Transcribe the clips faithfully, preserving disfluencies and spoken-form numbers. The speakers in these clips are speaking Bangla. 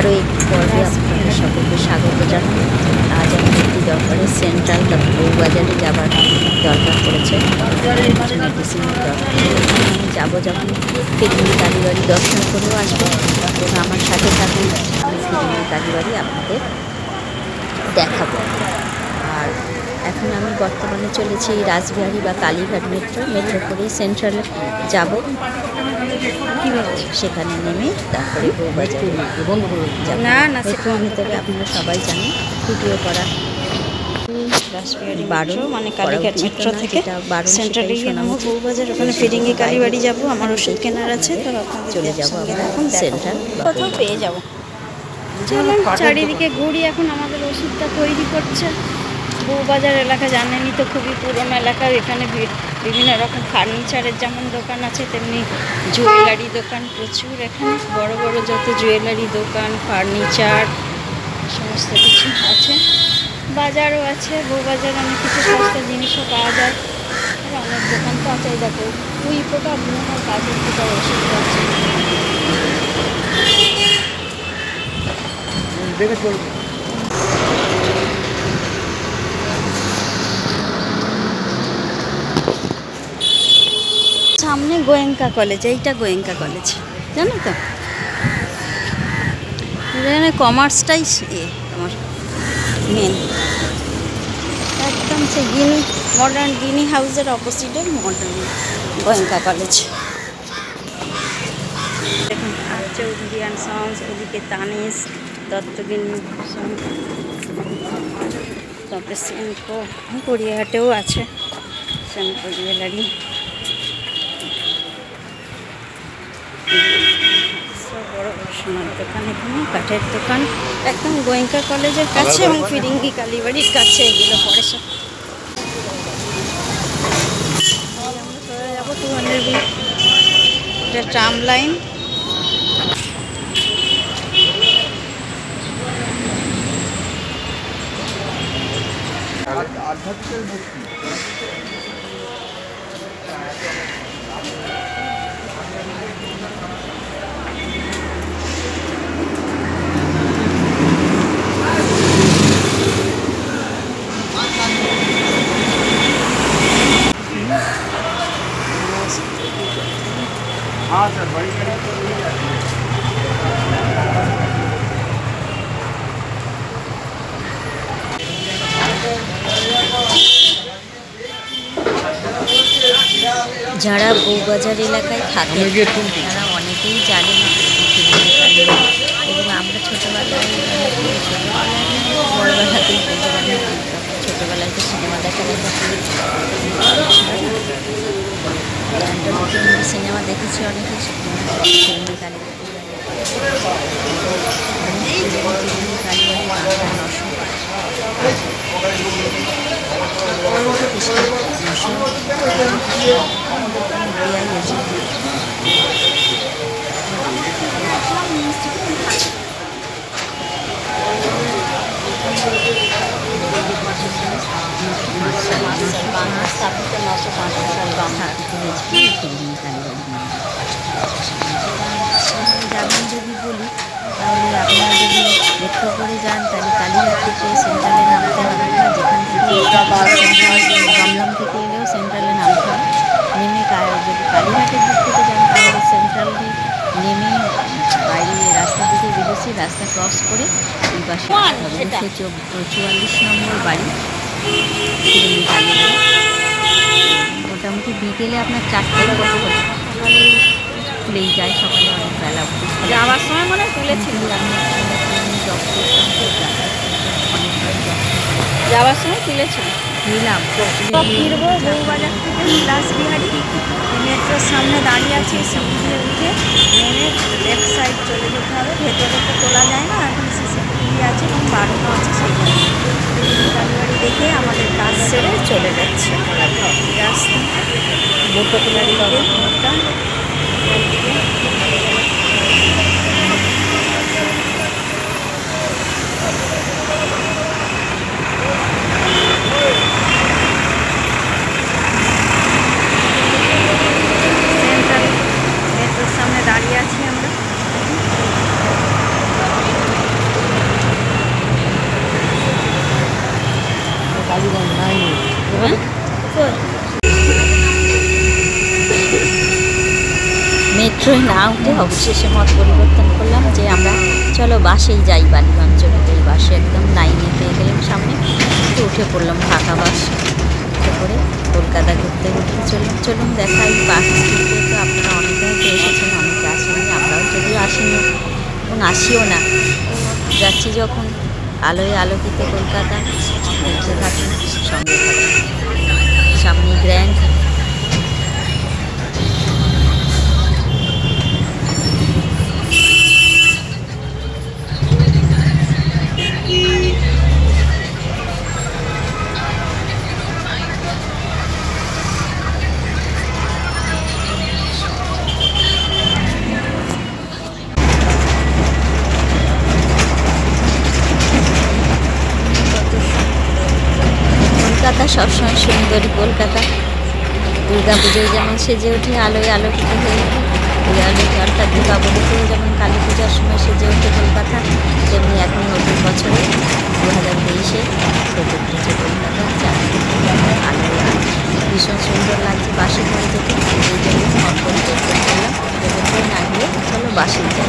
আরও একটি পর্বে আপনাদের সকলকে স্বাগত জানাই। আজ আমার একটি দরকারে সেন্ট্রাল বউবাজারে যাবার দরকার পড়েছে, কিছু মেডিসিনের দরকার। আমি যাবো যখন ফিরিঙ্গি কালীবাড়ি দর্শন করেও আসবো এবং আমার সাথে থাকুন, আমি ফিরিঙ্গি কালীবাড়ি আপনাদের দেখাবো। আর এখন আমি বর্তমানে চলেছি রাসবিহারী বা কালীঘাট মেট্রো মেট্রো করেই সেন্ট্রালে যাব। সেখানে নেমে তারপরে বউবাজার না না সেখানে ভেতরে আপনারা সবাই জানেন ভিডিও করা রাসবিহারী বারো মানে কালীঘাট মেট্রো থেকে সেন্ট্রালে গিয়ে নামবো বউবাজার, ওখানে ফিরিঙ্গি কালীবাড়ি যাবো। আমার ওষুধ কেনার আছে, তো চলে যাবো এখন সেন্ট্রাল, কোথাও পেয়ে যাবো। চলুন চারিদিকে ঘুরি। এখন আমাদের ওষুধটা তৈরি করছে। বউবাজার এলাকা জানেনই তো, খুবই পুরনো এলাকা। এখানে বিভিন্ন রকম ফার্নিচারের যেমন দোকান আছে, তেমনি জুয়েলারি দোকান প্রচুর। এখানে বড় বড় যত জুয়েলারি দোকান, ফার্নিচার সমস্ত কিছু আছে। বাজারও আছে, বউবাজারে অনেক কিছু সস্তা জিনিসও পাওয়া যায়। অনেক দোকান তো আছে। দেখো কুই পোকা বিভিন্ন কাজের পোকার ওষুধ আছে। দেখে চলবে। সামনে গোয়েঙ্কা কলেজ, এইটা গোয়েঙ্কা কলেজ, জানো তো? এখানে কমার্সটাই এ তোমার মেন, একদম সে গিনি মডার্ন গিনি হাউসের অপোজিটে মডার্ন গোয়েঙ্কা কলেজ। দেখুন আর চৌধুরী অ্যান্ড সন্স, ওদিকে তানিস দত্তগিনি, তারপরে সেনকো, গড়িয়াহাটেও আছে সেনকো জুয়েলারি। বড় বড় সোনার দোকান, এখানে কাঠের দোকান, একদম গোয়েঙ্কা কলেজের কাছে এবং ফিরিঙ্গি কালীবাড়ির কাছে এগুলো পরে সব। আমরা চলে যাবো টু হান্ড্রেড বি, এটা ট্রাম লাইন। हाँ सर, बड़ी गाड़ी तो नहीं जाती है। যারা বউবাজার এলাকায় থাকে তারা অনেকেই জানে না এবং আমরা ছোটোবেলায় ছোটোবেলায় বড়োবেলাতেই বলতে পারি, ছোটোবেলায় তো সিনেমা দেখা দেখা সিনেমা দেখেছি অনেকে। ফিরিঙ্গি কালীবাড়ি ফিরিঙ্গি কালীবাড়ি বাংলা নশো স্থাপিত নশো পঞ্চাশ সাল বাংলাদেশ ফিরিঙ্গি কালীবাড়ি যাবেন যদি বলি, তাহলে আপনারা যদি মেট্রো করে যান তাহলে কালীঘাট থেকে সেন্ট্রালে নামতে হবে না, যেখান থেকে দমদম থেকে এলেও সেন্ট্রালে নামতে হবে। নেমে যদি কালীঘাটের দিক থেকে যান তাহলে সেন্ট্রালে নেমে বাইরে রাস্তার দিকে বেরোচ্ছি, রাস্তা ক্রস করে এই পাশে দুশো চুয়াল্লিশ নম্বর বাড়ি ফিরিঙ্গি কালীবাড়ি। মোটামুটি বিকেলে আপনার চারটে সকালে খুলেই যায়, সকালে অনেক বেলা যাওয়ার সময় মনে তুলেছিল। আমি জব করতাম তো যাওয়ার সময় তুলেছিল নিলাম। ফিরবো বউবাজার থেকে রাসবিহারী মেট্রোর সামনে দাঁড়িয়ে আছি, সিঁড়ি উঠে নেমে লেফট সাইড চলে যেতে হবে। ভেতরে তো তোলা যায় না, এখন সিসিটিভি আছে এবং বারোটা আছে, সেই কালীবাড়ি দেখে আমাদের কাজ সেরে চলে যাচ্ছে রাস্তা বোটকুলারি মোড়টা। সেন্ট্রাল মেট্রোর সামনে দাঁড়িয়ে আছি আমরা। মেট্রোয় না উঠে অবশেষে মত পরিবর্তন করলাম যে আমরা চলো বাসেই যাই বালিগঞ্জ। এই বাসে একদম লাইনে পেয়ে গেলাম সামনে, তো উঠে পড়লাম ফাঁকা বাস করে কলকাতা ঘুরতে ঘুরতে চলুন চলুন দেখাই পার্ক স্ট্রিটে। তো আপনারা অনেকে হয়তো এসেছেন, অনেকে আসেনি, আমরাও যদিও আসিনি এবং আসিও না। যাচ্ছি যখন আলোয় আলোকিত কলকাতা, দেখতে থাকুন, সঙ্গে থাকুন। সামনে গ্র্যান্ড কলকাতা সবসময় সুন্দরী কলকাতা। দুর্গা পুজোয় যেমন সেজে ওঠে, আলোয় আলোকিত হয়ে ওঠে, ওই আলোয় অর্থাৎ দীপাবলিতেও যেমন কালী পূজার সময় সেজে ওঠে কলকাতা, তেমনি এখন নতুন বছরে দু হাজার তেইশে সেজে উঠেছে কলকাতা। চারদিকে আলোয় ভীষণ সুন্দর লাগছে বাসে করে যেতে। এই জন্য মত পরিবর্তন করলাম, ট্রেনে না গিয়ে চলো বাসেই যাই।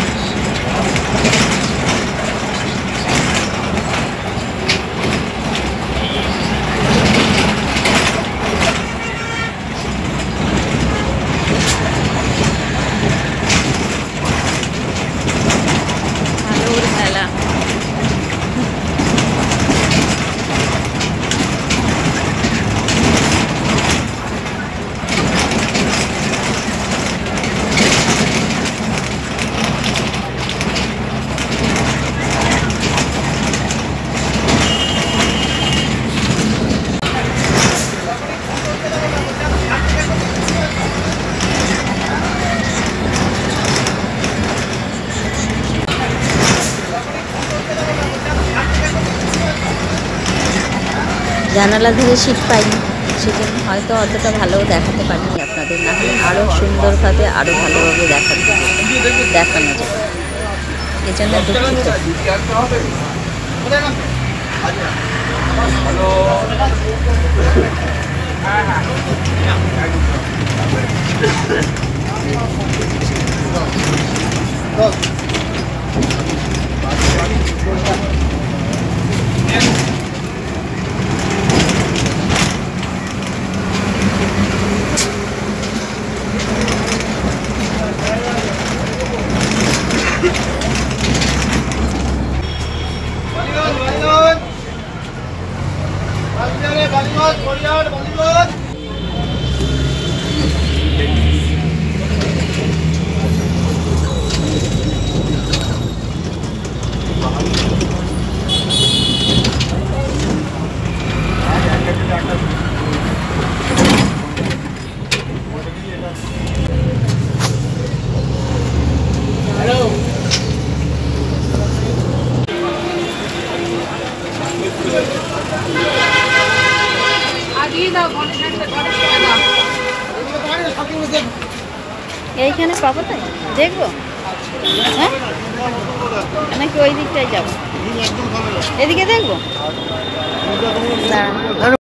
জানালা ধরে সিট পাইনি, সেজন্য হয়তো অতটা ভালো দেখাতে পারিনি আপনাদের। না হলে আরও সুন্দরভাবে আরও ভালোভাবে দেখাতে দেখানো যাবে, এজন্য দুঃখিত। এইখানে পাবো, তাই দেখবো। হ্যাঁ নাকি ওই দিকটাই যাবো, এদিকে দেখবো।